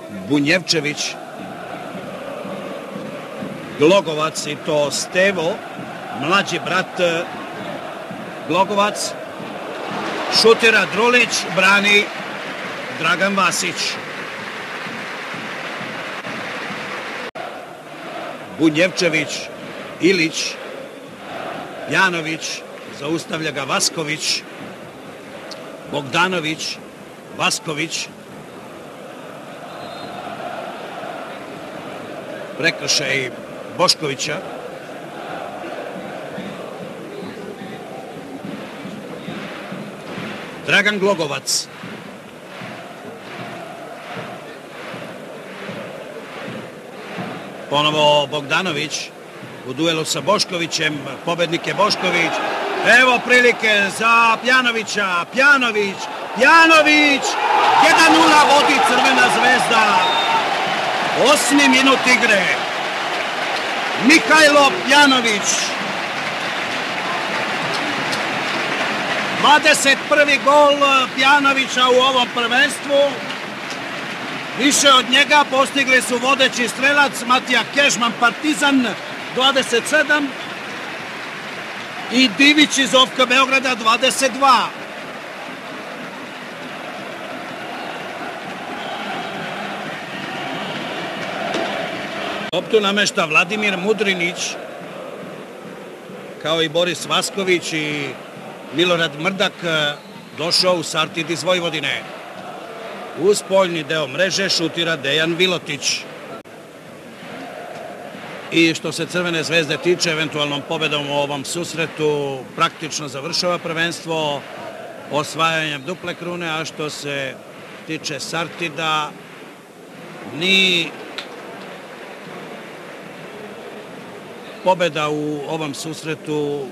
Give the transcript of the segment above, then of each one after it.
Bunjevčević, Glogovac i to Stevo, mlađi brat Glogovac, šutira Drulić, brani Dragan Vasić. Bunjevčević, Ilić, Janović, zaustavlja ga Vasković, Bogdanović, Vasković, prekršaj Boškovića, Dragan Glogovac, ponovo Bogdanović u duelu sa Boškovićem, pobednik je Bošković. Evo prilike za Pjanovića, Pjanović, 1:0 vodi Crvena Zvezda. 8. minut igre. Mihajlo Pjanović. 21. gol Pjanovića u ovom prvenstvu. Više od njega postigli su vodeći strelac Matija Kežman, Partizan, 27 i Divić iz OFK Beograda, 22. Loptu namešta Vladimir Mudrinić, kao i Boris Vasković i Milorad Mrdak, došao u Sartid iz Vojvodine. U spoljni deo mreže šutira Dejan Vilotić. I što se Crvene Zvezde tiče, eventualnom pobedom u ovom susretu praktično završava prvenstvo osvajanjem duple krune, a što se tiče Sartida, ni pobeda u ovom susretu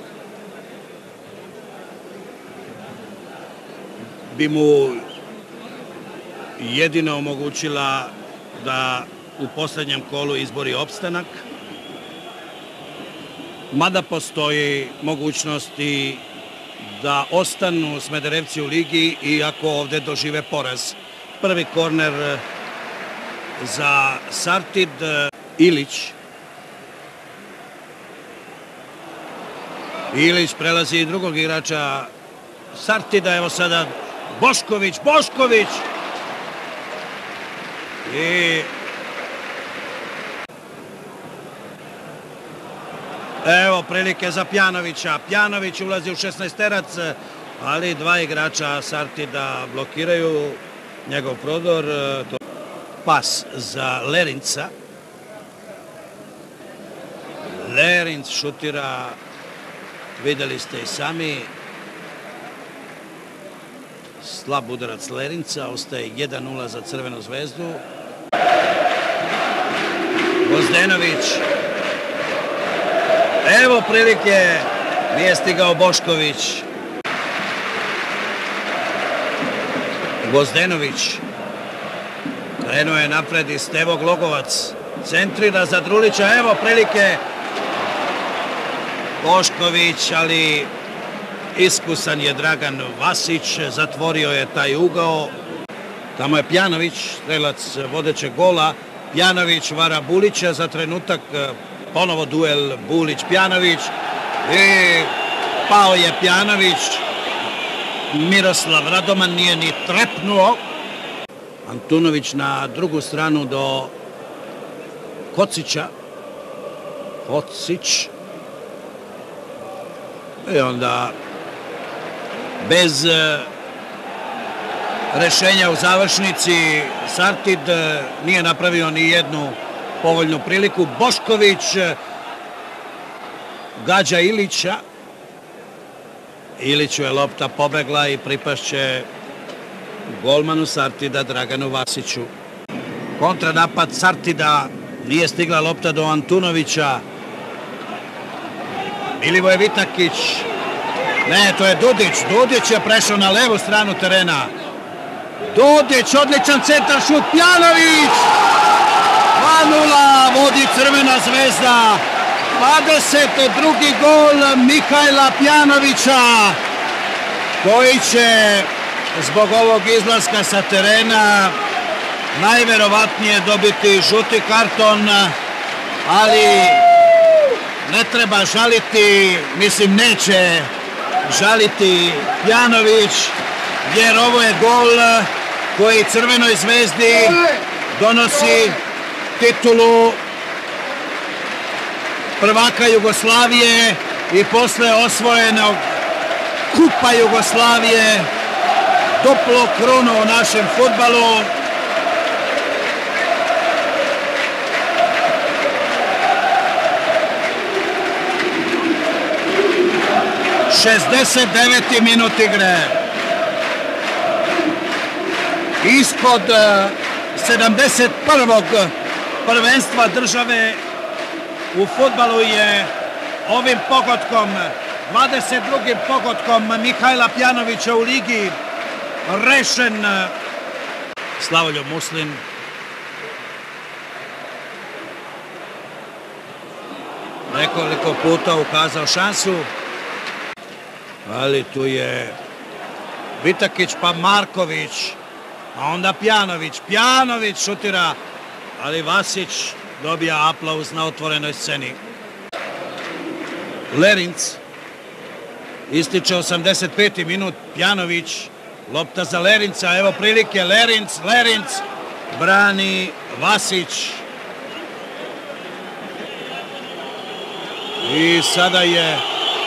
bi mu jedino omogućila da u poslednjem kolu izbori opstanak, mada postoji mogućnosti da ostanu Smederevci u ligi i ako ovde dožive poraz. Prvi korner za Sartid, Ilić. Ilić prelazi i drugog igrača Sartida, evo sada Bošković, Bošković! I evo prilike za Pjanovića. Pjanović ulazi u 16-terac, ali dva igrača Sartida blokiraju njegov prodor. Pas za Lerinca. Lerinc šutira, videli ste i sami. Slab udarac Lerinca, ostaje 1:0 za Crvenu Zvezdu. Gozdenović. Evo prilike, nije stigao Bošković. Gozdenović. Krenuo je napred i Stevo Glogovac. Centrira za Drulića, evo prilike. Bošković, ali iskusan je Dragan Vasić, zatvorio je taj ugao. Tamo je Pjanović, strelac vodećeg gola. Pjanović vara Bulića za trenutak, ponovo duel Bulić-Pjanović i pao je Pjanović. Miroslav Radoman nije ni trepnuo. Antunović na drugu stranu do Kocića. Kocić. I onda bez rešenja u završnici Sartid nije napravio ni jednu povoljnu priliku. Bošković gađa Ilića. Iliću je lopta pobegla i pripašće golmanu Sartida Draganu Vasiću. Kontranapad Sartida, nije stigla lopta do Antunovića. Milivoje Vitakić. Ne, to je Dudić. Dudić je prešao na levu stranu terena. Dudić, odličan centar šut. Pjanović! 2:0 vodi Crvena Zvezda. 22. gol Mihajla Pjanovića, koji će zbog ovog izlaska sa terena najverovatnije dobiti žuti karton, ali ne treba žaliti, mislim neće žaliti Pjanović, jer ovo je gol koji Crvenoj zvezdi donosi titulu prvaka Jugoslavije i posle osvojenog Kupa Jugoslavije duplu krunu u našem fudbalu. ...69. minut igre. Ispod 71. prvenstva države u fudbalu je ovim pogodkom, 22. pogodkom Mihajla Pjanovića u ligi rešen Slavoljub Muslin. Nekoliko puta ukazao šansu, ali tu je Vitakić pa Marković, a onda Pjanović. Pjanović šutira, ali Vasić dobija aplauz na otvorenoj sceni. Lerinc, ističe 85. minut, Pjanović, lopta za Lerinca, evo prilike, Lerinc, brani Vasić. I sada je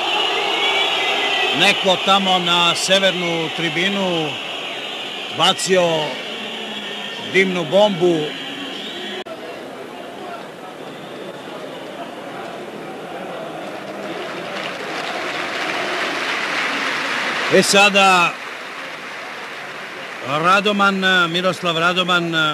neko tamo na severnu tribinu bacio dimnu bombu. I sada Miroslav Radoman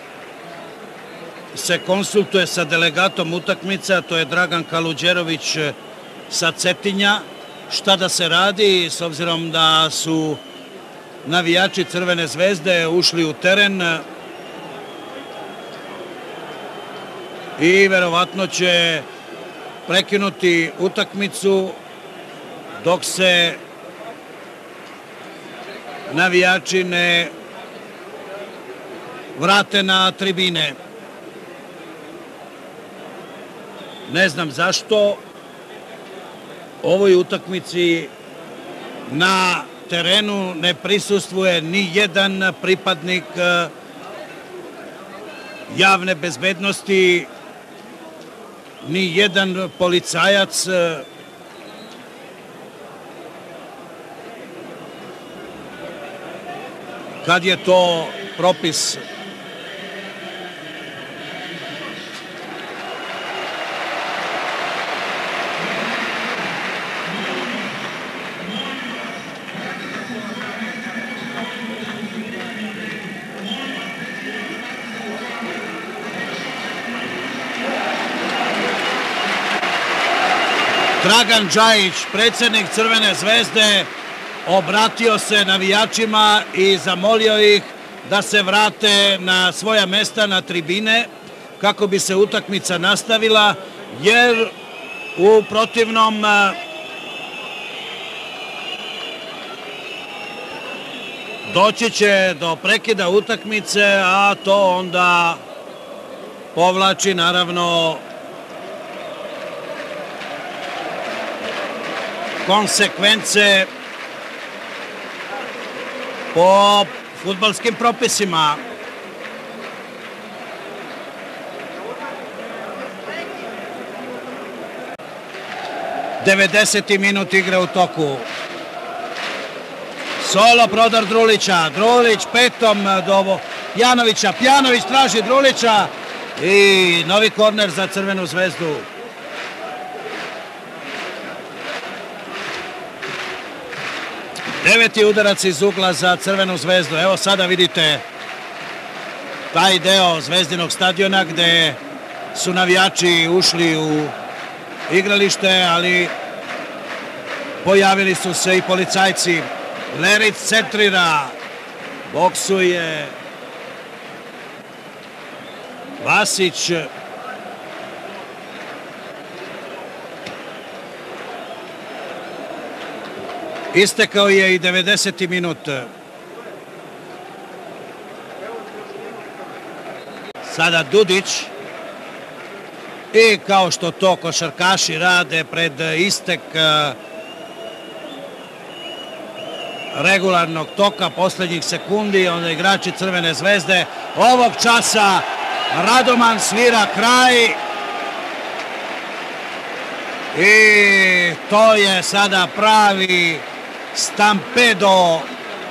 se konsultuje sa delegatom utakmice, a to je Dragan Kaluđerović sa Cetinja. Šta da se radi, s obzirom da su navijači Crvene zvezde ušli u teren i verovatno će prekinuti utakmicu dok se navijači ne vrate na tribine. Ne znam zašto ovoj utakmici na terenu ne prisustvuje ni jedan pripadnik javne bezbednosti, ni jedan policajac. Kad je to propis. Dragan Džajić, predsjednik Crvene zvezde, obratio se navijačima i zamolio ih da se vrate na svoja mesta na tribine kako bi se utakmica nastavila, jer u protivnom doći će do prekida utakmice, a to onda povlači naravno konsekvence po fudbalskim propisima. Devedeseti minut igre u toku. Solo prodor Drulića. Drulić petom do Pjanovića. Pjanović traži Drulića i novi korner za Crvenu zvezdu. Deveti udarac iz ugla za Crvenu zvezdu. Evo sada vidite taj deo Zvezdinog stadiona gde su navijači ušli u igralište, ali pojavili su se i policajci. Leric centrira, boksuje Vasić. Istekao je i 90. minut. Sada Dudić. I kao što to košarkaši rade pred istek regularnog toka posljednjih sekundi, onda igrači Crvene zvezde ovog časa Radoman svira kraj i to je sada pravi stampedo.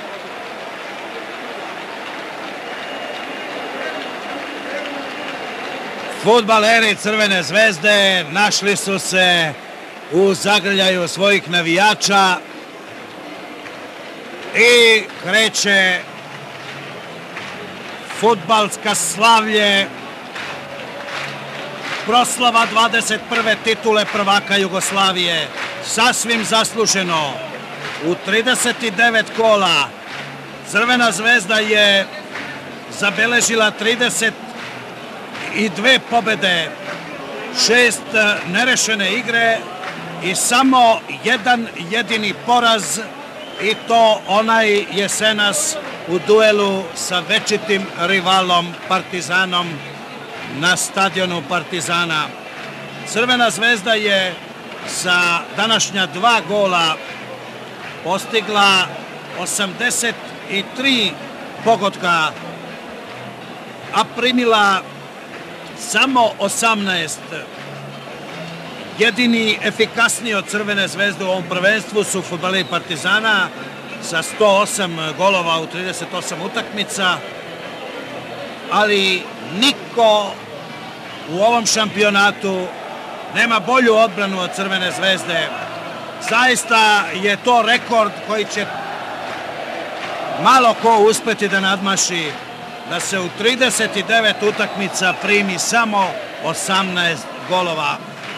Fudbaleri Crvene zvezde našli su se u zagrljaju svojih navijača i kreće fudbalska slavlje, proslava 21. titule prvaka Jugoslavije, sasvim zasluženo. U 39 kola Crvena zvezda je zabeležila 32 pobede, 6 nerešene igre i samo jedan jedini poraz, i to onaj jesenas u duelu sa večitim rivalom Partizanom na stadionu Partizana. Crvena zvezda je sa današnja 2 gola postigla 83 pogotka, a primila samo 18. Jedini efikasniji od Crvene zvezde u ovom prvenstvu su fudbaleri Partizana sa 108 golova u 38 utakmica, ali niko u ovom šampionatu nema bolju odbranu od Crvene zvezde. Zaista je to rekord koji će malo ko uspeti da nadmaši, da se u 39 utakmica primi samo 18 golova.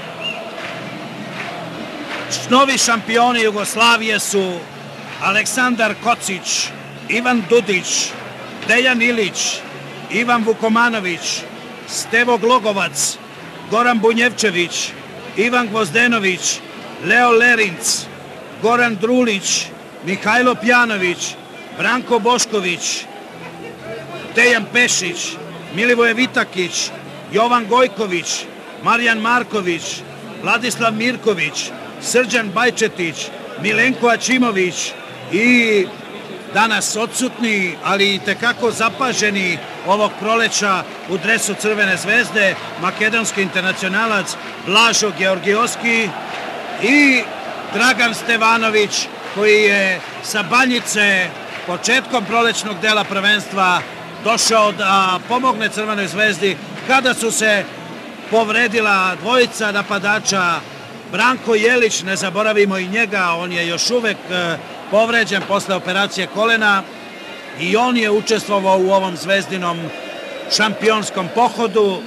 Novi šampioni Jugoslavije su Aleksandar Kocić, Ivan Dudić, Dejan Ilić, Ivan Vukomanović, Stevo Glogovac, Goran Bunjevčević, Ivan Gvozdenović, Leo Lerinc, Goran Drulić, Mihajlo Pjanović, Branko Bošković, Dejan Pešić, Milivoje Vitakić, Jovan Gojković, Marijan Marković, Vladislav Mirković, Srđan Bajčetić, Milenko Ačimović i danas odsutni, ali i tekako zapaženi ovog proleća u dresu Crvene zvezde, makedonski internacionalac Blažo Georgijevski i Dragan Stevanović, koji je sa Banjice početkom prolećnog dela prvenstva došao da pomogne Crvenoj zvezdi kada su se povredila dvojica napadača. Branko Jelić, ne zaboravimo i njega, on je još uvek povređen posle operacije kolena i on je učestvovao u ovom zvezdinom šampionskom pohodu.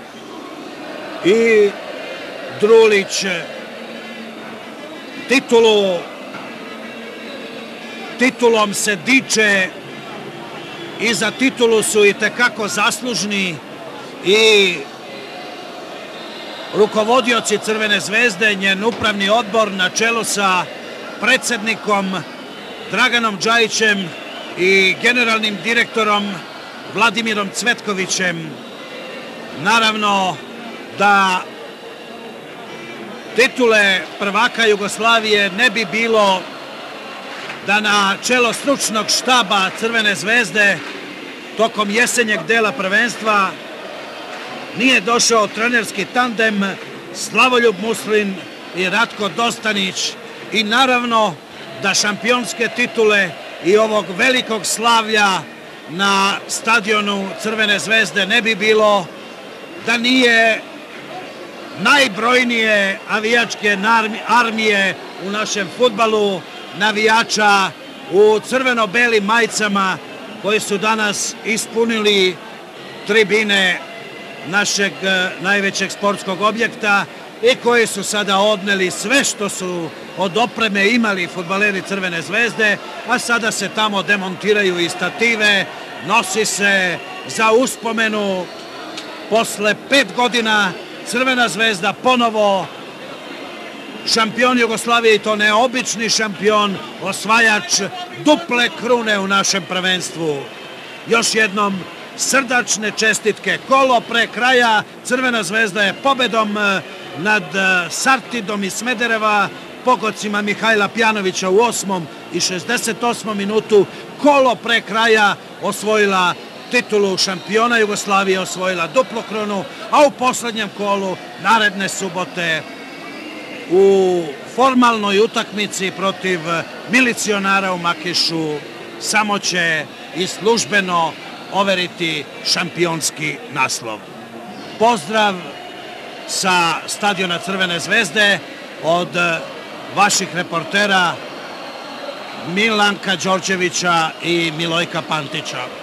I Drulić titulom se diče i za titulu su i tekako zaslužni i rukovodioci Crvene zvezde, njen upravni odbor na čelu sa predsednikom Draganom Džajićem i generalnim direktorom Vladimirom Cvetkovićem. Naravno da titule prvaka Jugoslavije ne bi bilo da na čelo stručnog štaba Crvene zvezde tokom jesenjeg dela prvenstva nije došao trenerski tandem Slavoljub Muslin i Ratko Dostanić, i naravno da šampionske titule i ovog velikog slavlja na stadionu Crvene zvezde ne bi bilo da nije najbrojnije navijačke armije u našem fudbalu, navijača u crveno-belim majicama koji su danas ispunili tribine našeg najvećeg sportskog objekta i koji su sada odneli sve što su od opreme imali fudbaleri Crvene zvezde, a sada se tamo demontiraju i stative, nosi se za uspomenu posle 5 godina Crvena zvezda ponovo šampion Jugoslavije, i to neobični šampion, osvajač duple krune u našem prvenstvu. Još jednom srdačne čestitke. Kolo pre kraja, Crvena zvezda je pobedom nad Sartidom iz Smedereva, pogodcima Mihajla Pjanovića u 8. i 68. minutu, kolo pre kraja osvojila titulu šampiona Jugoslavije, osvojila duplokronu, a u poslednjem kolu naredne subote u formalnoj utakmici protiv milicionara u Makišu samo će i službeno overiti šampionski naslov. Pozdrav sa stadiona Crvene zvezde od vaših reportera Milanka Đorđevića i Milojka Pantića.